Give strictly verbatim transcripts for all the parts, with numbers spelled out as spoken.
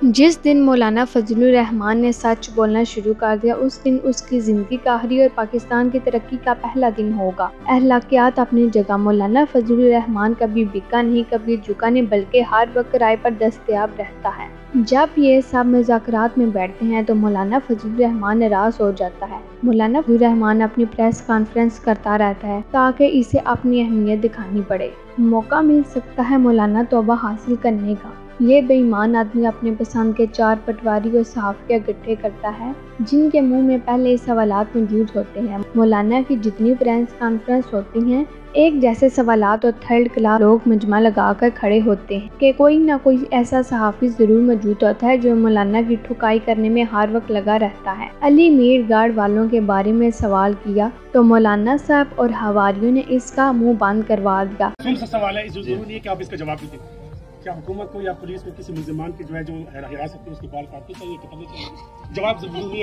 जिस दिन मौलाना फजलुर रहमान ने सच बोलना शुरू कर दिया, उस दिन उसकी ज़िंदगी का आखिरी और पाकिस्तान की तरक्की का पहला दिन होगा। अखलाकियात अपनी जगह, मौलाना फजलुर रहमान कभी बिका नहीं, कभी झुका नहीं, बल्कि हर वक्त राय पर दस्तयाब रहता है। जब ये सब मुज़ाकरात में बैठते हैं तो मौलाना फजलुर रहमान नाराज़ हो जाता है। मौलाना फजलुर रहमान अपनी प्रेस कॉन्फ्रेंस करता रहता है ताकि इसे अपनी अहमियत दिखानी पड़े। मौका मिल सकता है मौलाना तौबा हासिल करने का। ये बेईमान आदमी अपने पसंद के चार पटवारी और सहाफ़िया इकट्ठे करता है जिनके मुंह में पहले इस सवालात मौजूद होते हैं। मौलाना की जितनी प्रेस कॉन्फ्रेंस होती हैं, एक जैसे सवालात और थर्ड क्लास लोग मजमा लगाकर खड़े होते हैं कि कोई ना कोई ऐसा सहाफ़ी ज़रूर मौजूद होता है जो मौलाना की ठुकाई करने में हर वक्त लगा रहता है। अली मीर गार्ड वालों के बारे में सवाल किया तो मौलाना साहब और हवारियों ने इसका मुंह बंद करवा दिया। सवाल है, जरूरी नहीं है कि आप इसका जवाब दीजिए। क्या हुकूमत को या पुलिस को किसी मुलजमान की जो है जो हिरासत में उसके बाल काटने चाहिए कि नहीं चाहिए? जवाब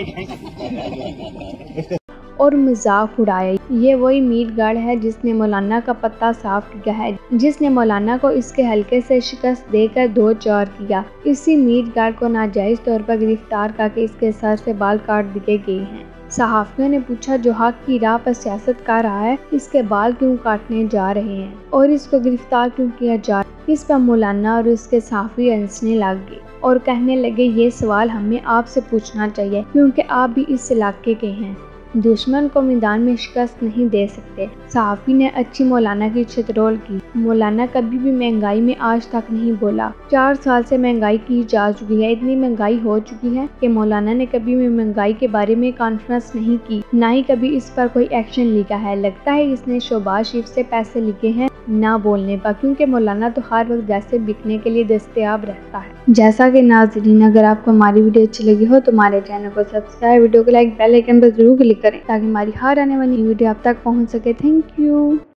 जरूरी है। और मजाक उड़ाया। ये वही मीर गार्ड है जिसने मौलाना का पत्ता साफ किया है, जिसने मौलाना को इसके हल्के से शिकस्त देकर दो चार किया। इसी मीर गार्ड को नाजायज तौर पर गिरफ्तार करके इसके सर से बाल काट दिए गए हैं। सहाफ़ियों ने पूछा, जो हक की राह पर सियासत कर रहा है, इसके बाल क्यों काटने जा रहे हैं और इसको गिरफ्तार क्यों किया जा रहा है? इस पर मौलाना और इसके सहाफ़ी हंसने लगे और कहने लगे, ये सवाल हमें आपसे पूछना चाहिए क्योंकि आप भी इस इलाके के हैं। दुश्मन को मैदान में शिकस्त नहीं दे सकते। सहाफ़ी ने अच्छी मौलाना की छतरोल की। मौलाना कभी भी महंगाई में आज तक नहीं बोला। चार साल से महंगाई की जा चुकी है। इतनी महंगाई हो चुकी है कि मौलाना ने कभी भी महंगाई के बारे में कॉन्फ्रेंस नहीं की, ना ही कभी इस पर कोई एक्शन लिया है। लगता है इसने शोबाज शरीफ से पैसे लिए हैं ना बोलने पर, क्योंकि मौलाना तो हर वक्त जैसे बिकने के लिए दस्तयाब रहता है। जैसा कि नाज़रीन, अगर आपको हमारी वीडियो अच्छी लगी हो तो हमारे चैनल को सब्सक्राइब, वीडियो को लाइक, बेल आइकन पर जरूर क्लिक करें ताकि हमारी हर आने वाली वीडियो आप तक पहुंच सके। Thank you.